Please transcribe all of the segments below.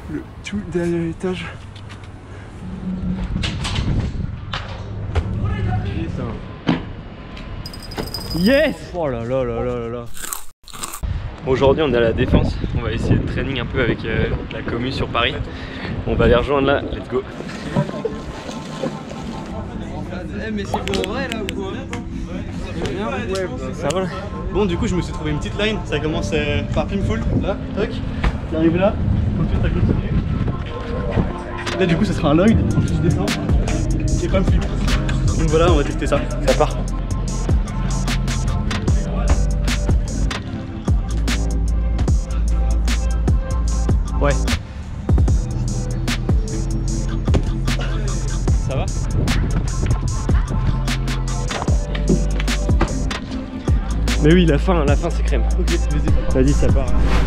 le tout dernier étage. Yes! Oh là là là là là là. Aujourd'hui on est à la Défense, on va essayer de training un peu avec la commu sur Paris. On va les rejoindre là, let's go. Mais c'est pour vrai là ou quoi? Ça va là? Bon, du coup je me suis trouvé une petite line, ça commence par Pimful, là, toc, il arrive là, ensuite ça continue. Là du coup ça sera un Lloyd, ensuite je descends, et pas un flip. Donc voilà, on va tester ça. Ça part. Ouais. Ça va? Mais oui, la fin c'est crème. Ok, vas-y. Vas-y, ça part.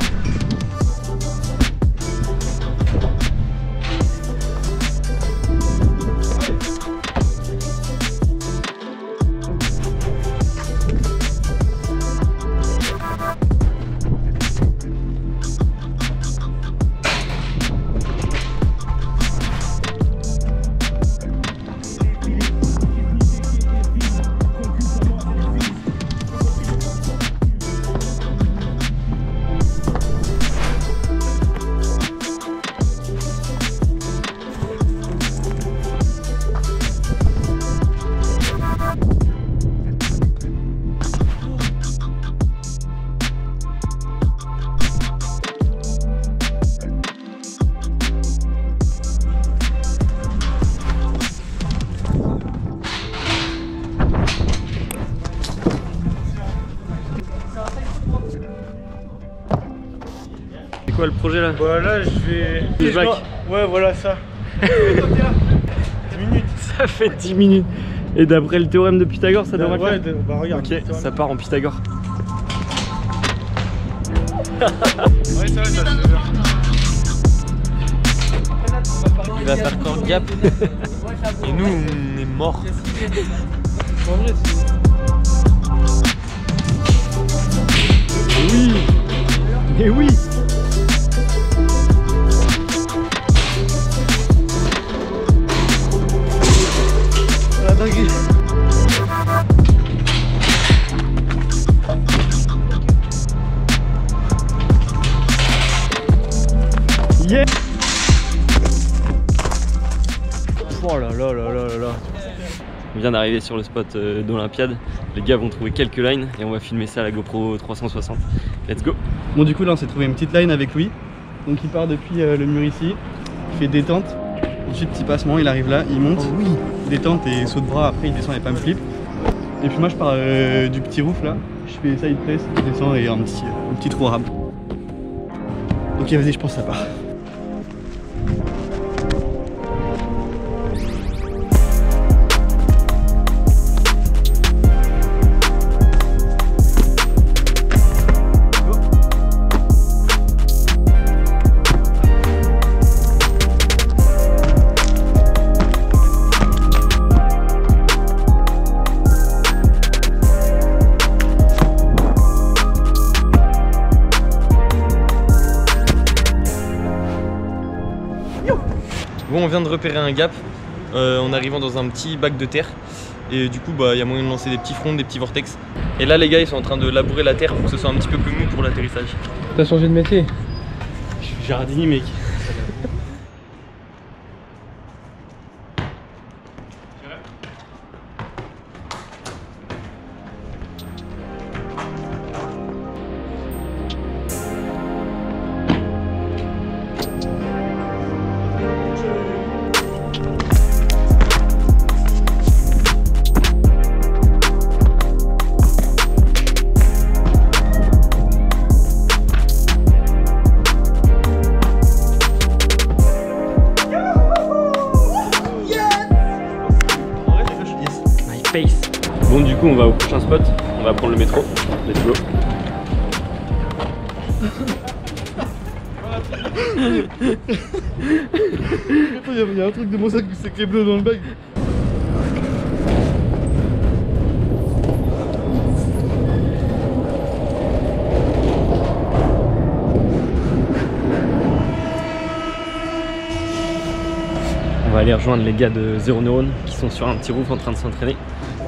C'est quoi le projet là? Voilà, je vais... Le bac. Ouais, voilà ça. 10 minutes. Ça fait 10 minutes. Et d'après le théorème de Pythagore, ça devrait Ouais, faire? bah regarde. Ok, ça part en Pythagore. Ouais, ça va, ça va. Il va faire quand gap et nous on est morts. En vrai, Oui. Mais oui. la dinguerie. Yeah. Oh là là là là là là. On vient d'arriver sur le spot d'Olympiade. Les gars vont trouver quelques lines et on va filmer ça à la GoPro 360. Let's go. Bon, du coup là on s'est trouvé une petite line avec Louis. Donc il part depuis le mur ici, il fait détente, ensuite petit passement, il arrive là, il monte, oui, détente et saut de bras, après il descend et pas me flip. Et puis moi je pars du petit roof là, je fais side press, je descends et un petit trou arabe. Ok, vas-y, je pense que ça part. Bon, on vient de repérer un gap en arrivant dans un petit bac de terre. Et du coup, bah, y a moyen de lancer des petits fronts, des petits vortex. Et là, les gars, ils sont en train de labourer la terre pour que ce soit un petit peu plus mou pour l'atterrissage. T'as changé de métier? Je suis jardinier, mec. Bon, du coup on va au prochain spot, on va prendre le métro. Let's go. Il y a un truc de mon sac, c'est clé bleue dans le bag. va aller rejoindre les gars de Zéro Neurone qui sont sur un petit roof en train de s'entraîner.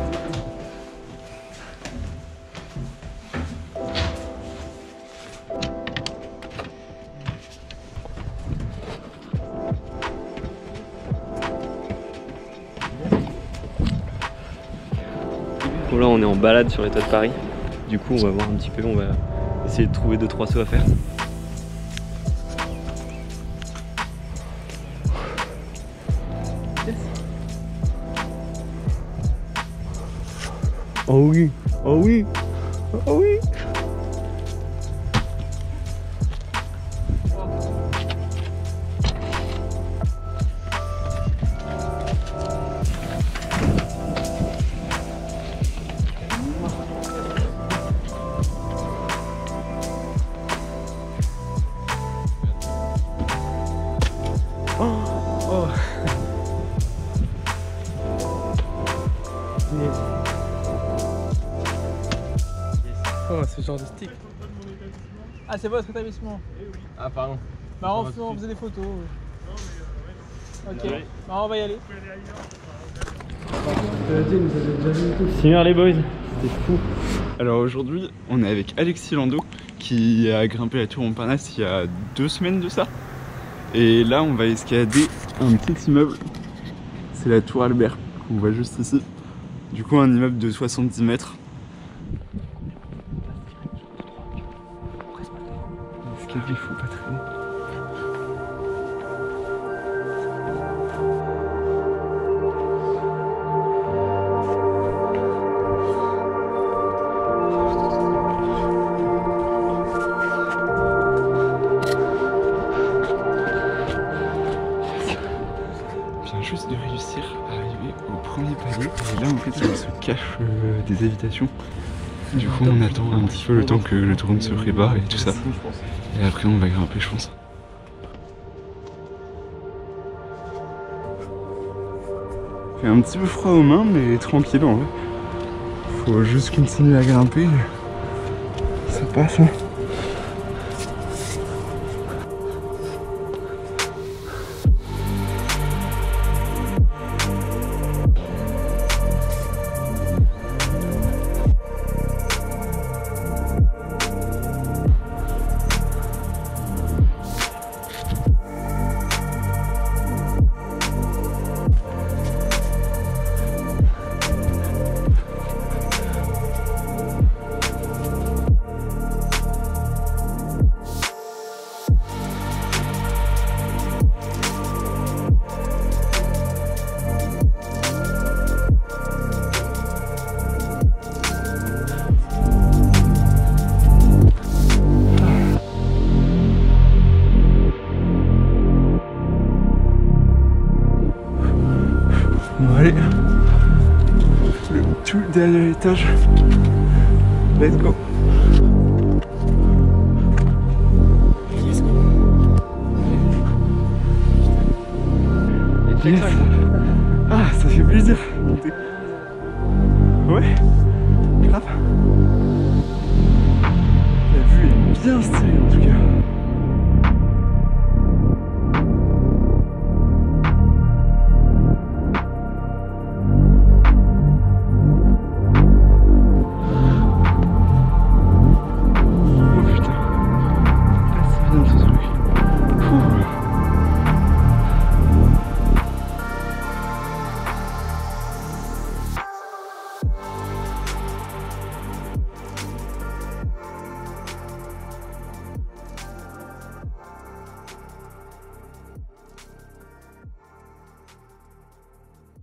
Bon, là on est en balade sur les toits de Paris. Du coup on va voir un petit peu, on va essayer de trouver 2-3 sauts à faire. Oh oui, oh oui, oh oui. Oh, ce genre de stick. Ah, c'est votre établissement. Ah pardon. Bah, on faisait des photos. Ok, bah, on va y aller. Sinon les boys, c'était fou. Alors aujourd'hui, on est avec Alexis Landau qui a grimpé la tour Montparnasse il y a 2 semaines de ça. Et là, on va escalader un petit immeuble. C'est la tour Albert qu'on voit juste ici. Du coup, un immeuble de 70 mètres. L'escalier, faut pas traîner. Juste de réussir à arriver au premier palier et là en fait il se cache des habitations. Du coup on attend un petit peu le temps que le drone se prépare et tout ça. Et après on va grimper je pense. Il fait un petit peu froid aux mains mais tranquille en vrai. Faut juste continuer à grimper. Ça passe hein. Bon allez, le tout dernier étage, let's go. Yes. Ah ça fait plaisir. Ouais, grave. La vue est bien stylée en tout cas.